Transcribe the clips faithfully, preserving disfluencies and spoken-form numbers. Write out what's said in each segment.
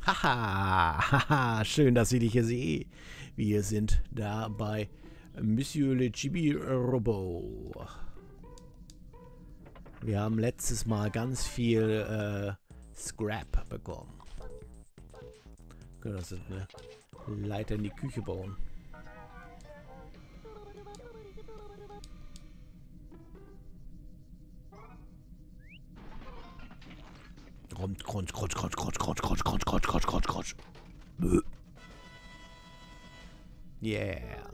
Haha, haha, schön, dass ich dich hier sehe. Wir sind da bei Monsieur Le Chibi Robo. Wir haben letztes Mal ganz viel äh, Scrap bekommen. Können das eine Leiter in die Küche bauen. Kommt, krunsch, krunsch, krunsch, krunsch, krunsch, krunsch, krunsch, krunsch, krunsch, krunsch, krunsch. Bö. Yeah.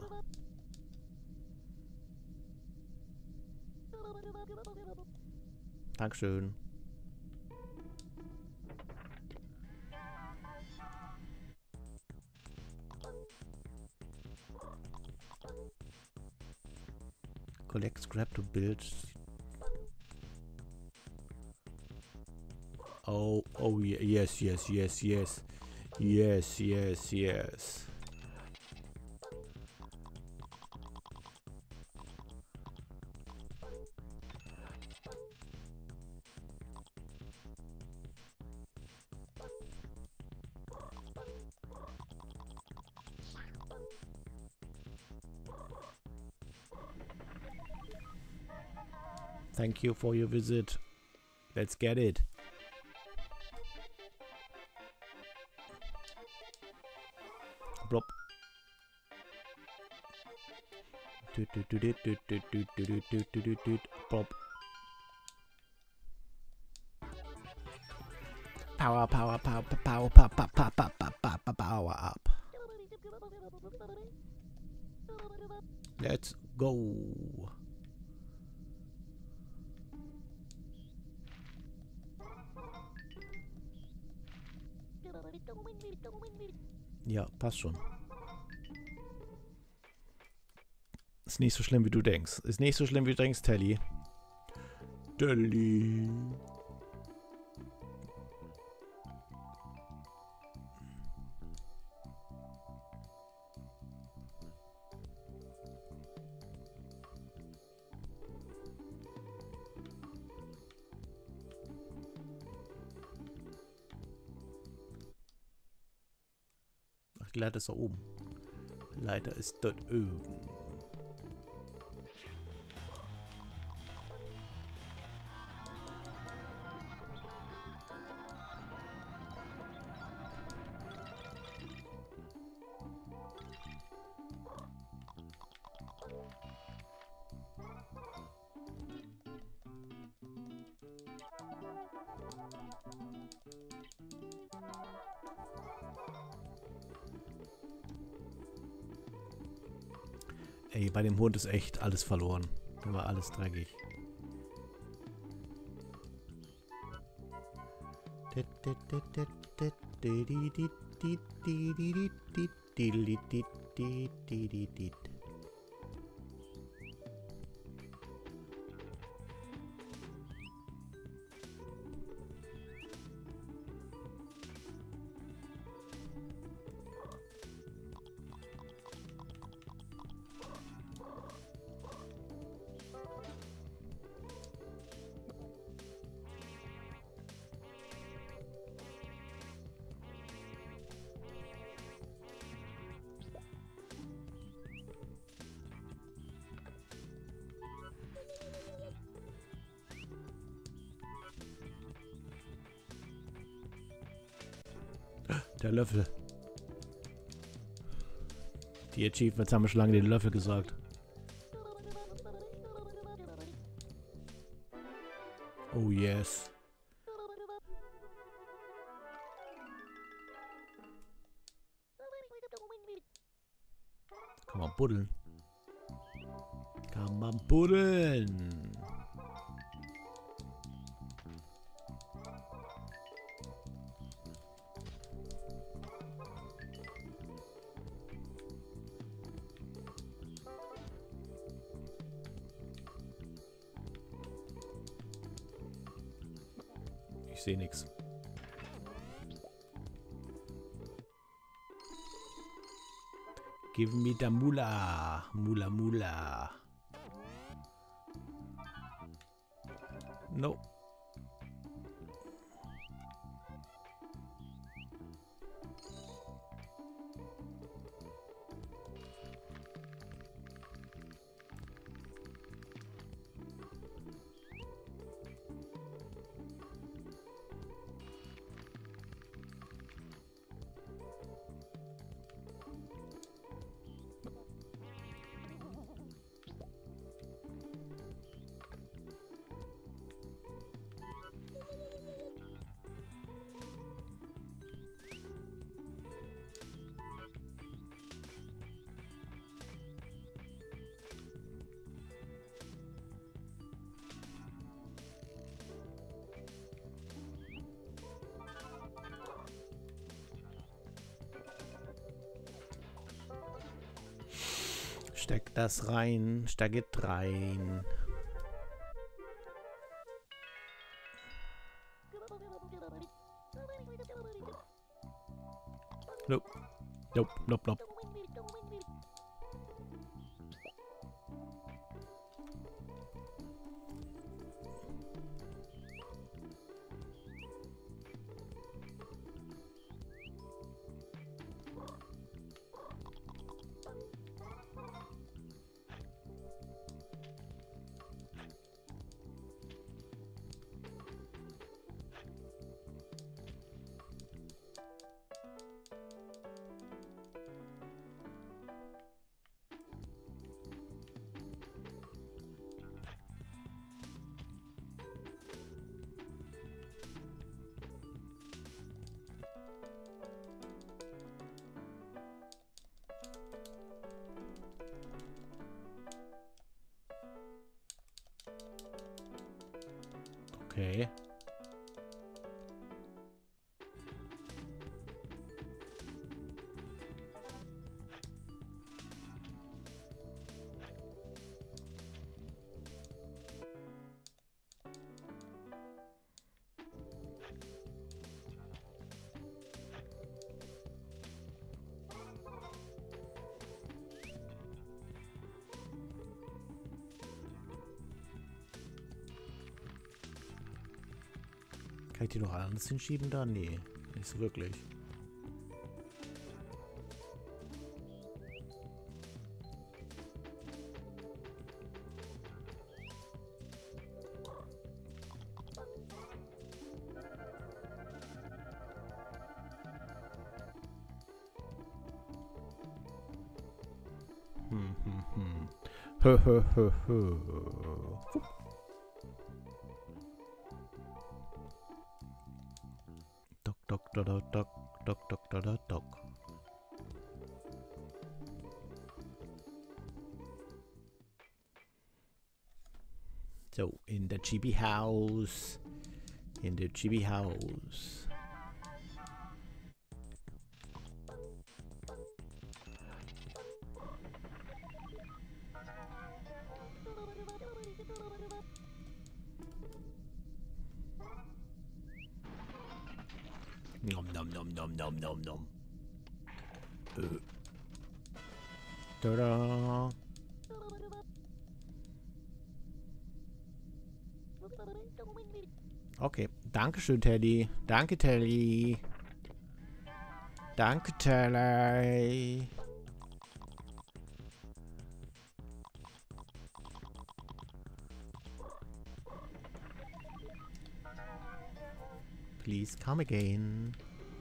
Dankeschön. Collect scrap to build. Oh, oh, yes, yes, yes, yes. Yes, yes, yes. Thank you for your visit. Let's get it. Blop. Blop. Power, power, power, power, power, power, power, power, power, power up. Let's go. Ja, passt schon. Ist nicht so schlimm, wie du denkst. Ist nicht so schlimm, wie du denkst, Telly. Telly. Ach, die Leiter ist da oben. Die Leiter ist dort oben. Ey, bei dem Hund ist echt alles verloren. Da war alles dreckig. Der Löffel. Die Achievements haben schon lange den Löffel gesagt. Oh yes. Kann man buddeln. Kann man buddeln. Ich sehe nichts. Give me the Mula. Mula Mula. No. Steck das rein. Steck it rein. Nope. Nope, nope, nope. Okay. Kann ich die noch anders hinschieben da? Nee, nicht so wirklich. Hm, hm, hm. Hö, hö, hö, hö. Dock, dock, dock, dock, dock, dock, dock, dock, dock, dock. So, in der Chibi House. In der Chibi House. Nom nom nom nom nom nom nom. Äh. Tada. Okay, Dankeschön, Teddy. Danke, Teddy. Danke, Teddy. Please come again.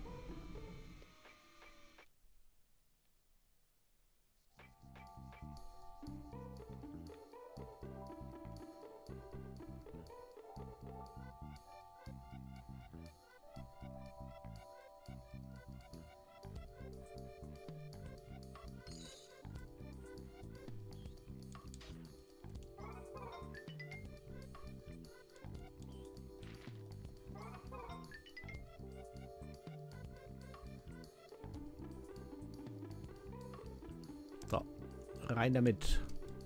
So, rein damit.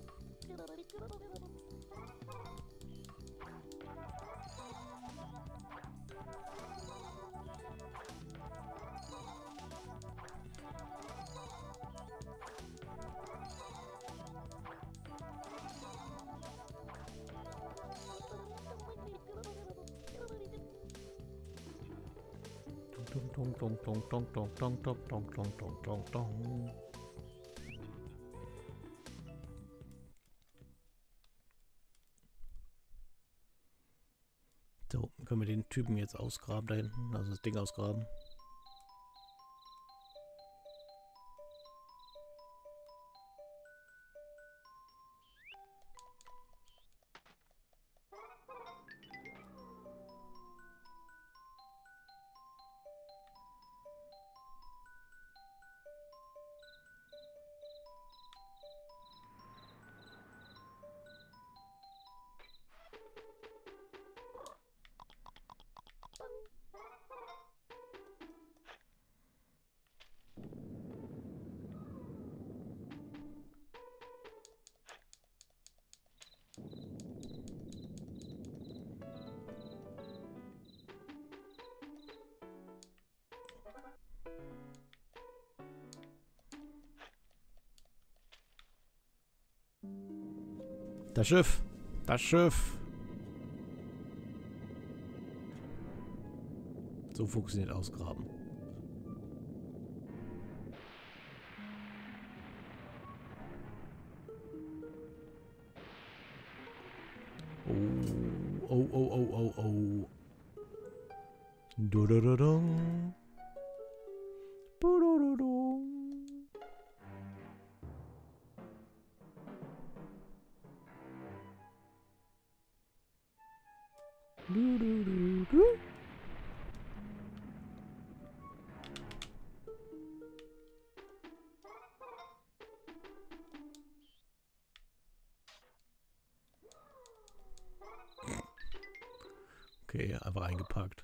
Dong, dong, dong, dong, dong, dong, dong, dong, dong, dong, dong, dong. So, können wir den Typen jetzt ausgraben da hinten, also das Ding ausgraben. Das Schiff. Das Schiff. So funktioniert Ausgraben. Oh, oh, oh, oh, oh, oh. Du, du, du, du. Bu, du, du, du. Du, du, du, du. Okay, einfach eingepackt.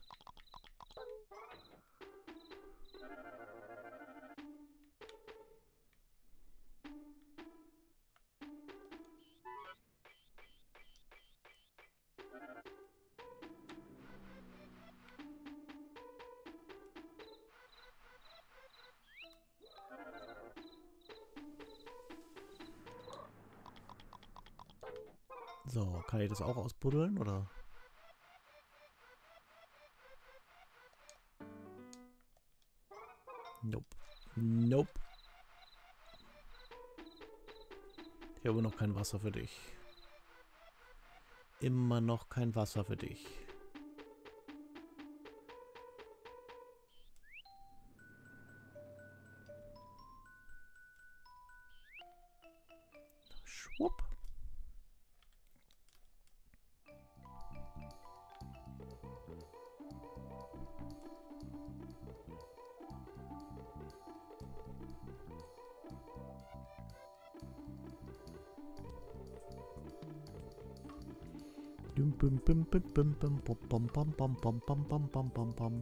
So, kann ich das auch ausbuddeln, oder? Nope. Nope. Ich habe noch kein Wasser für dich. Immer noch kein Wasser für dich. Schwupp. Bim bim bim bim bim bim bam bam bam bam bam bam bam bam bam.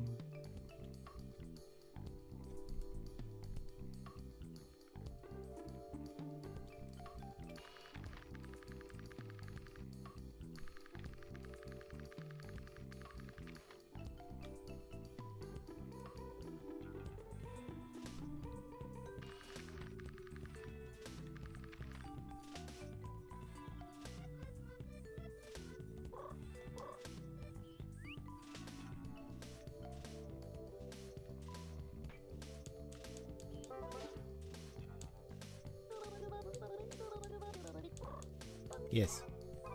Yes.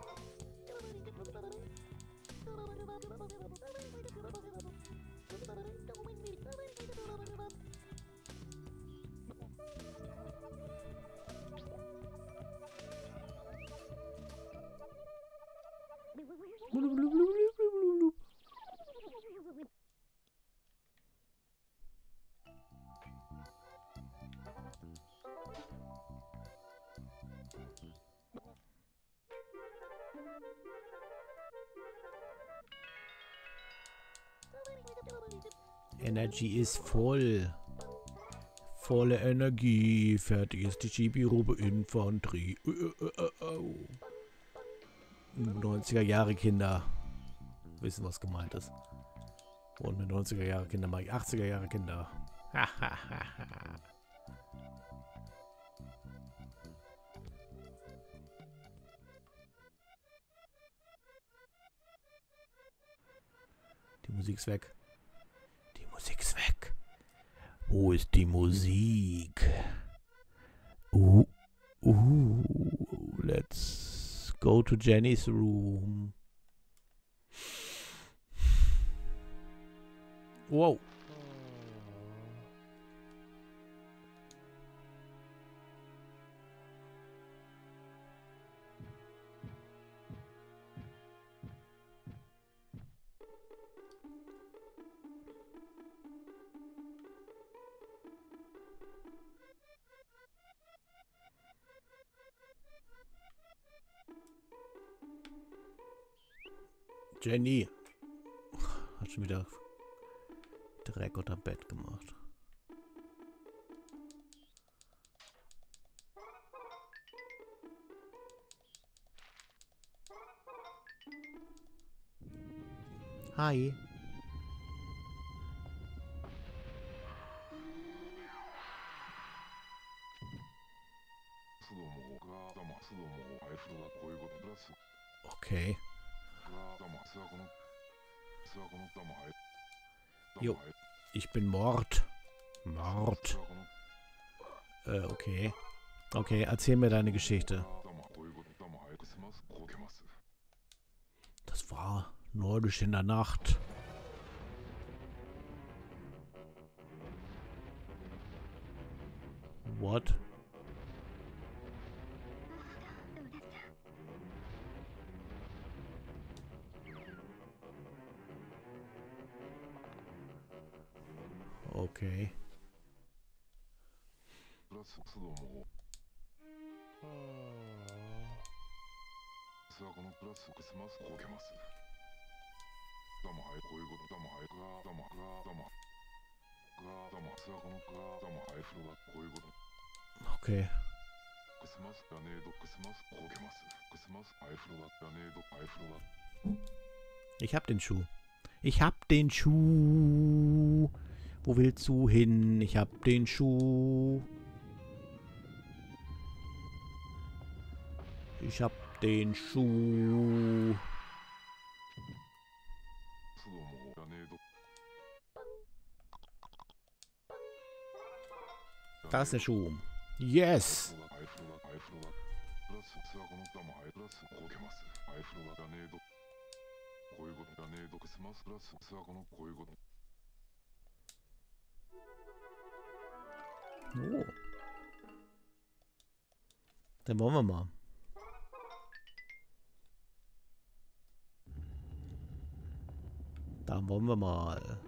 Energie ist voll. Volle Energie. Fertig ist die Chibi-Robe Infanterie. neunziger Jahre Kinder wissen, was gemeint ist. Und mit neunziger Jahre Kinder mache ich achtziger Jahre Kinder. Die Musik ist weg. Die Musik ist weg. Wo ist die Musik? Uh, uh, let's go to Jenny's room. Wow. Jenny hat schon wieder Dreck unterm Bett gemacht. Hi. Okay. Jo, ich bin Mord. Mord. Äh, okay. Okay, erzähl mir deine Geschichte. Das war neulich in der Nacht. What? Okay. Okay. Ich hab den Schuh. Ich hab den Schuh. Wo willst du hin? Ich hab den Schuh. Ich hab den Schuh. Da ist der Schuh. Yes! Oh. Dann wollen wir mal. Dann wollen wir mal.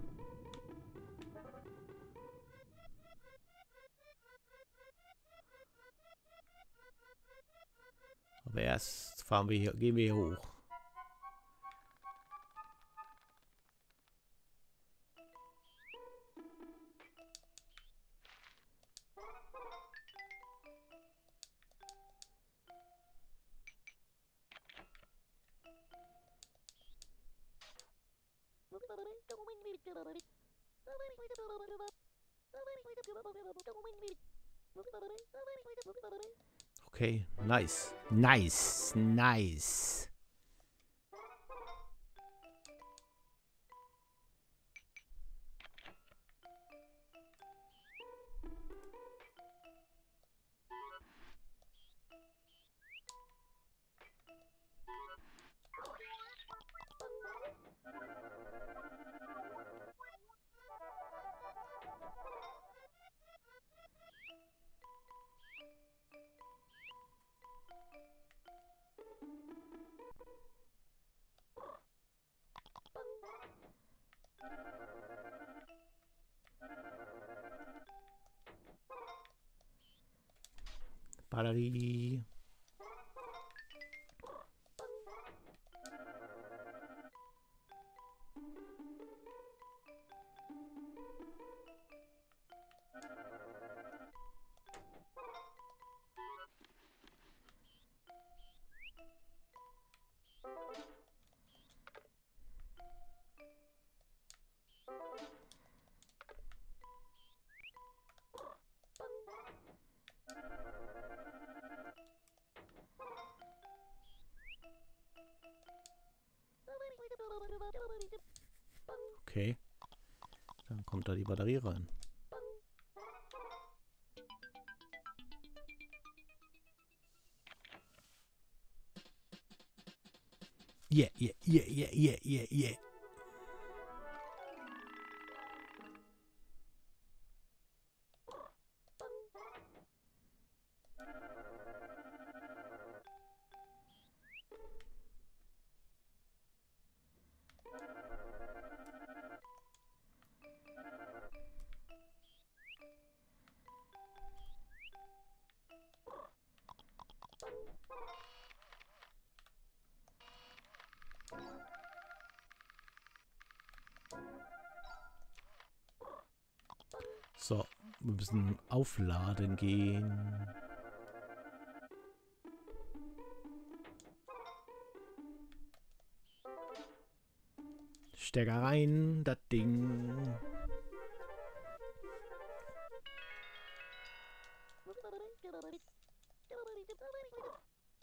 Aber erst fahren wir hier, gehen wir hier hoch. Okay, nice. Nice, nice. Batterie. Okay. Dann kommt da die Batterie rein. Yeah, yeah, yeah, yeah, yeah, yeah, yeah. So, wir müssen aufladen gehen. Stecker rein, das Ding.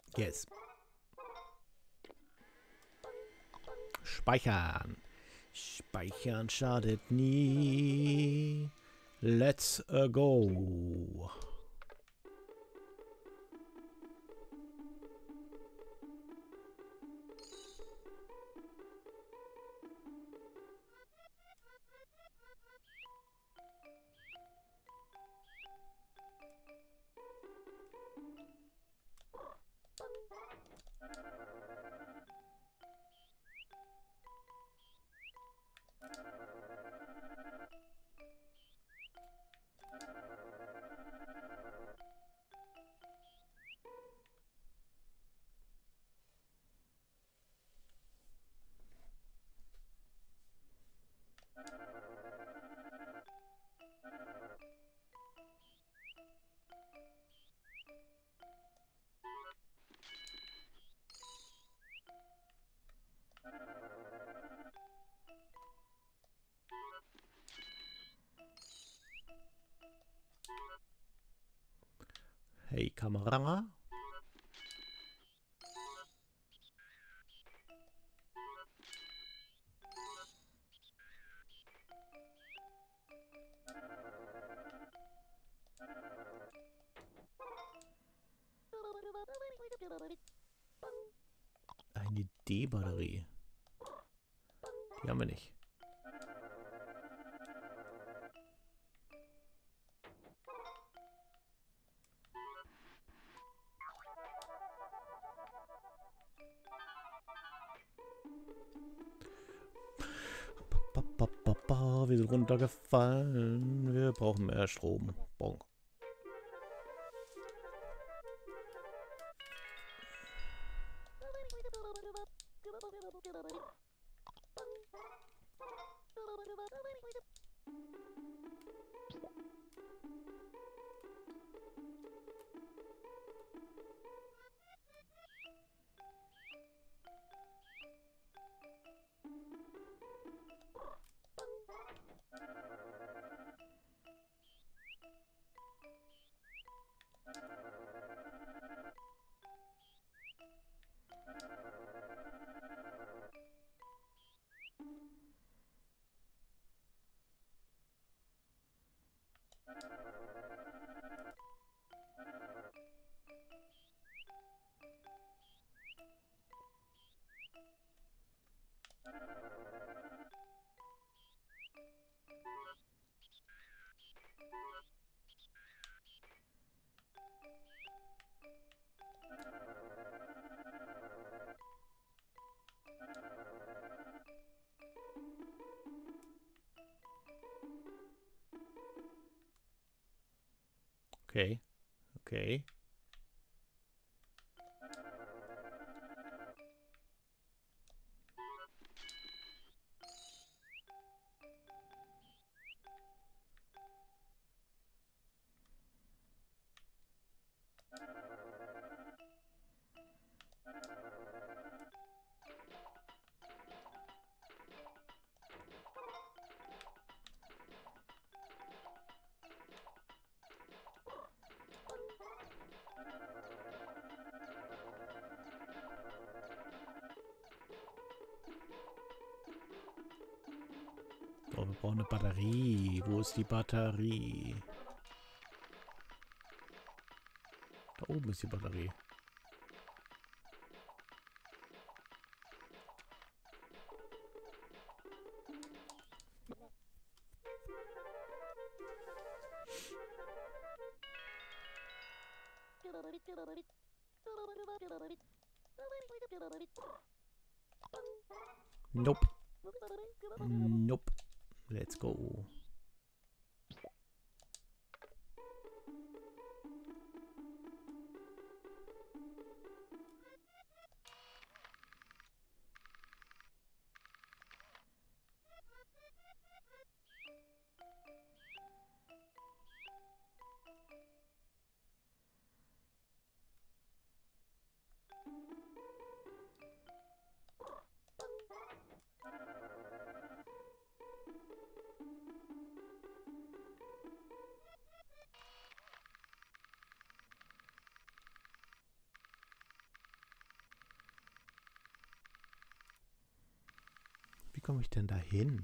Yes. Speichern. Speichern schadet nie. Let's uh, go. Hey, Kamera. Eine D-Batterie. Die haben wir nicht. Wir sind runtergefallen. Wir brauchen mehr Strom. Bonk. Okay. Okay. Oh, wir brauchen eine Batterie. Wo ist die Batterie? Da oben ist die Batterie. Nope. Nope. Let's go. komme ich denn da hin?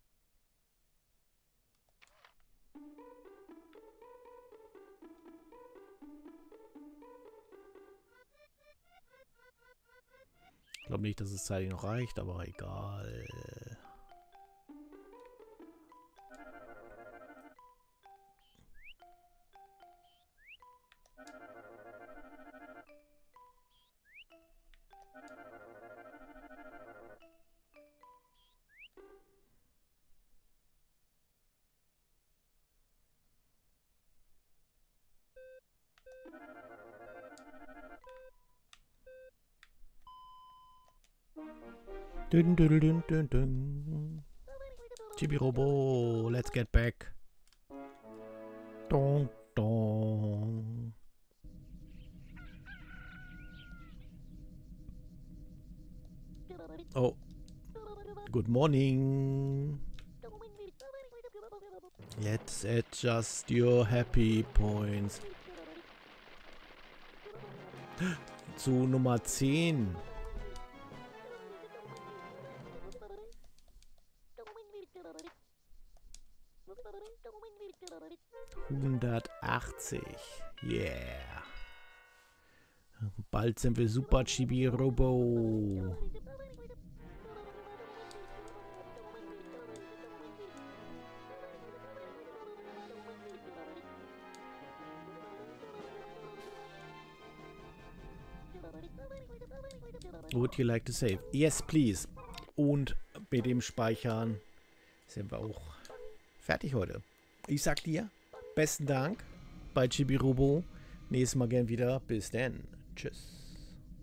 Ich glaube nicht, dass es zeitlich noch reicht, aber egal. Dün, dün, dün, dün, dün. Chibi-Robo, let's get back. Dong, dong. Oh. Good morning. Let's adjust your happy points. Zu Nummer zehn. hundertachtzig. Yeah. Bald sind wir Super Chibi-Robo. Would you like to save? Yes, please. Und mit dem Speichern sind wir auch fertig heute. Ich sag dir, besten Dank bei Chibi-Robo. Nächstes Mal gern wieder. Bis dann. Tschüss.